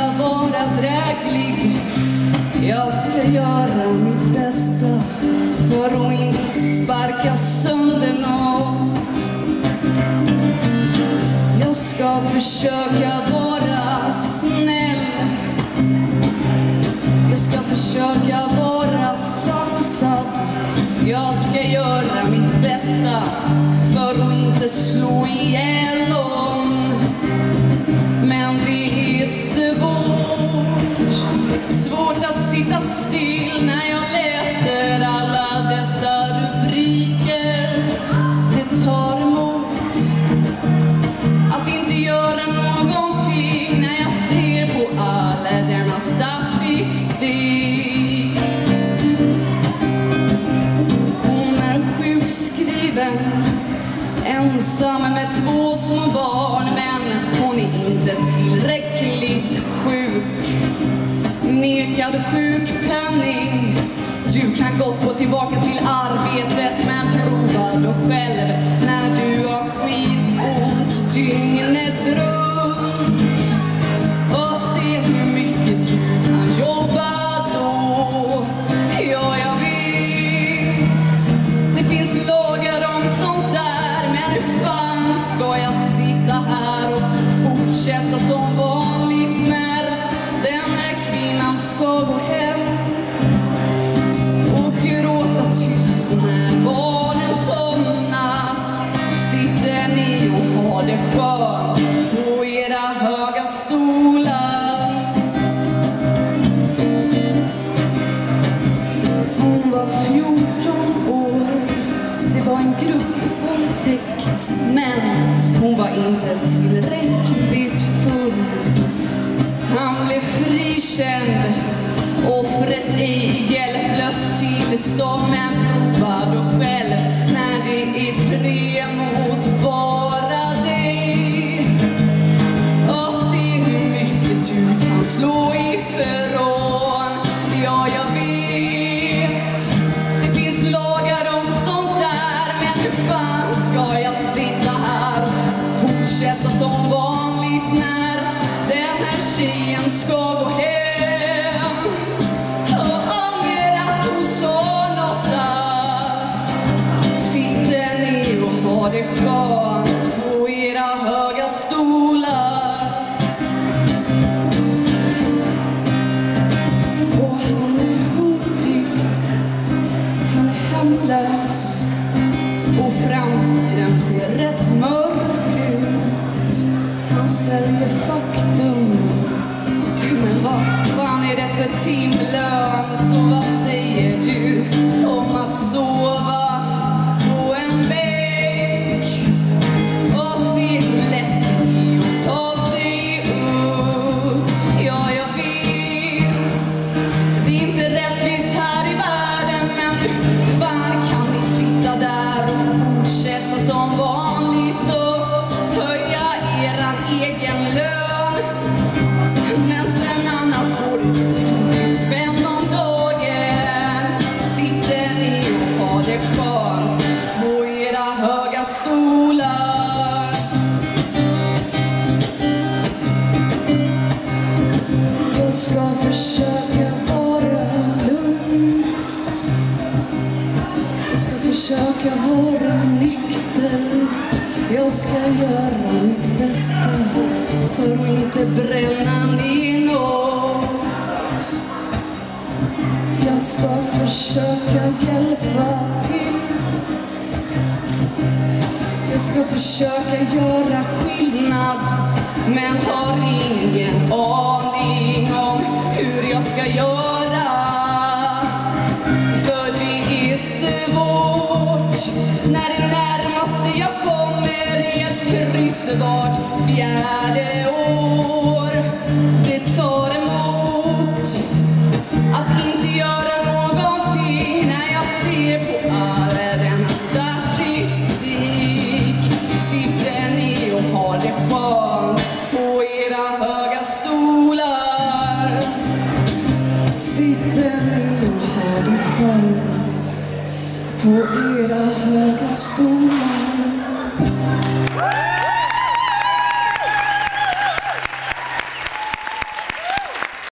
vara dräglig. Jag ska göra mitt bästa för att inte sparka sönder något. Jag ska försöka vara snäll. Jag ska försöka vara sansad. Jag ska göra mitt bästa för att inte slå ihjäl någon. Men det är svårt att sitta still när jag läser alla dessa rubriker. Det tar emot att inte göra någonting när jag ser på all denna statistik. Hon är sjukskriven, ensam med 2 små barn, men hon är inte tillräckligt sjuk. Nekad sjukpenning. Du kan gott gå tillbaka till arbetet, men prova då själv när du har skitont dygnet runt. Och se hur mycket du kan jobba då. Ja, jag vet. Det finns lagar om sånt där, men hur fan ska jag sitta här och fortsätta som vanligt när den här kvinnan ska gå hem och gråta tyst när barnen somnat? Sitter ni och har det skönt på era höga stolar? Hon var 14 år. Det var en gruppvåldtäkt, men hon var inte tillräckligt full. Han blev frikänd, offret i hjälplöst tillstånd, men prova då själv när det är 3 mot bara dig. Och se hur mycket du kan slå ifrån. Ja, jag vet. Det finns lagar om sånt där, men hur fan ska jag sitta här och fortsätta som vanligt när den här tjejen ska gå hem? Och ånger att hon sa något alls. Sitter ni och har det skönt på era höga stolar? Och han är hungrig, han är hemlös, och framtiden ser rätt mörk ut. Han säljer faktum, men vad fan är det för timlön? Så vad säger du om att sova på en bänk och se hur lätt det är att ta sig upp? Ja, jag vet. Det är inte rättvist här i världen, men hur fan kan ni sitta där och fortsätta som vanligt och höja eran egen lön? Men sen Anna får du 50 spänn om dagen. Sitter ni och har det skönt på era höga stolar? Jag ska försöka vara lugn. Jag ska försöka vara nykter. Jag ska göra mitt bästa för att inte bränna ner något. Jag ska försöka hjälpa till. Jag ska försöka göra skillnad, men har ingen aning.